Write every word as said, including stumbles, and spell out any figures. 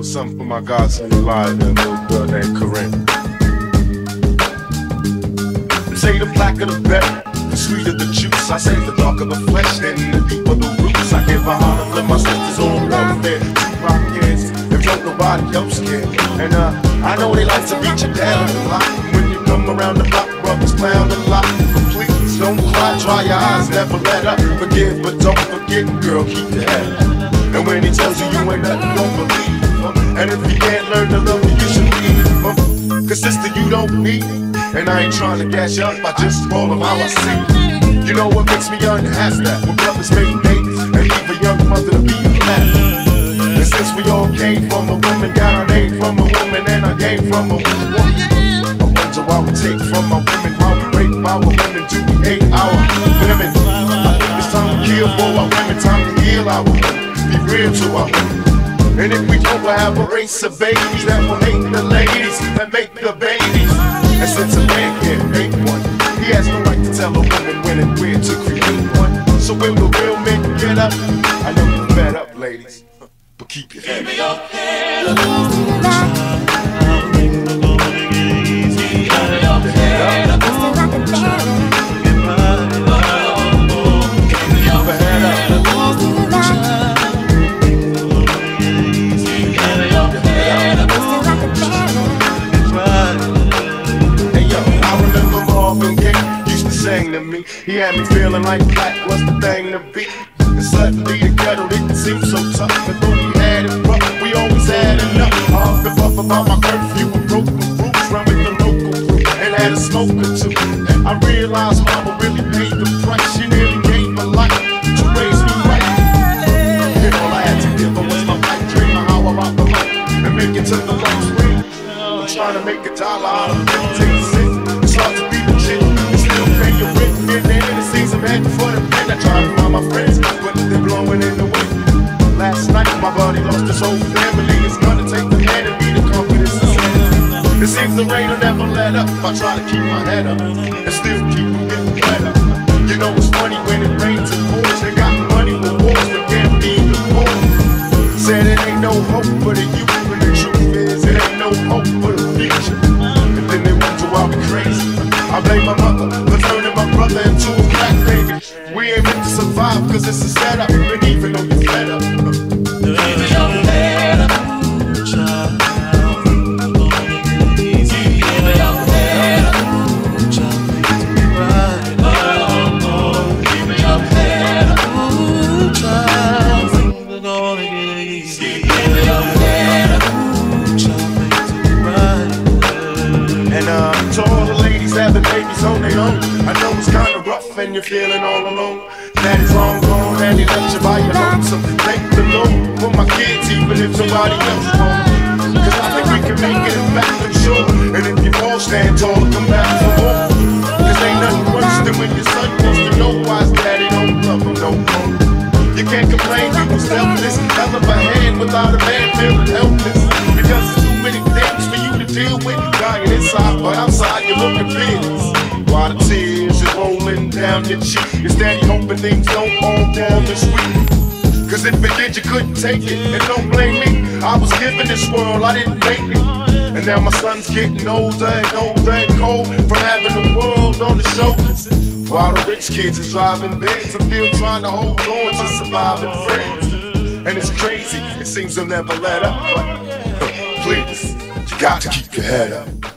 little something for my godson Elijah and a little girl named Corinne. They say the blacker the better, the sweeter the juice. I say the darker the flesh, then the deeper the roots. I give a heart to my sisters on welfare, two rock kids, if don't nobody else care. And uh, I know they like to beat you down a lot. When you come around the block, brothers clown a lot. Please don't cry, dry your eyes, never let up. Forgive, but don't forget, girl, keep your head up. And when he tells you you ain't nothing, don't believe him. And if you can't learn to love you, you should leave him. Cause sister, you don't need me. And I ain't trying to gas you up, I just roll them how I see. You know what makes me unasked that? When brothers make babies and leave a young mother to be mad. And since we all came from a woman, got our name from a woman, and I came from a woman. I wonder why we take from our women, why we rape our women, do we hate our women? I think it's time to kill for our women, time to heal our women. Be real to our women. And if we don't, we'll have a race of babies that will make the ladies that make the babies. And since a man can't make one, he has no right to tell a woman when and where to create one. So when the real men get up, I know you're fed up, ladies, but keep your head up. To me, he had me feeling like black was the thing to be. And suddenly the ghetto didn't seem so tough. And though we had it rough, we always had enough. Off the buff about my curfew and broke the rules, run with the local crew and had a smoke or two. I realized mama really paid the price. She nearly gave her life to raise me right. And all I had to give her was my pipe dream of how I rock the mic and make it to the long way. I'm trying to make a dollar out of fifteen cents. It's hard to be legit. For the pen, I tried to find my friends, but they're blowing in the wind. Last night, my body lost his whole family. It's gonna take the hand to be the confidence and sanity. It seems the rain will never let up. I try to keep my head up and still keep getting better. You know it's funny when it rains and pours. They got money with wars, but can't be the poor. Said it ain't no hope for the youth, but the truth is it ain't no hope for the future. And then they wonder why we crazy. I blame my mother for turning my brother into a black baby. We ain't meant to survive cause it's a setup. And even though you're fed up, even you're fed up, child, gonna make it easy. Even you're fed up, child, make it right. Oh, oh, even you're fed up, child, things are gonna get easy. Even you're fed up, child, make it right. And uh, to all the ladies having babies on their own, I know it's kinda rough and you're feeling all alone. Daddy's long gone and he left you by your lonesome. Thank the Lord for my kids, even if nobody else is home. Cause I think we can make it back for sure. And if you all stand tall, come back for more. Cause ain't nothing worse than when your son wants to know why his daddy don't love him no more. You can't complain, you was selfless. Hell of a hand without a man feeling helpless. Because there's too many things for you to deal with. Dying inside, but outside you're looking fearless. While the tears are rolling down your cheek, is daddy hoping things don't all down this week? Cause if it did, you couldn't take it. And don't blame me, I was given this world, I didn't make it. And now my son's getting older and older and cold from having the world on his shoulders. While the rich kids are driving Benz, I'm still trying to hold on to surviving friends. And it's crazy, it seems they'll never let up. But please, you got to keep your head up.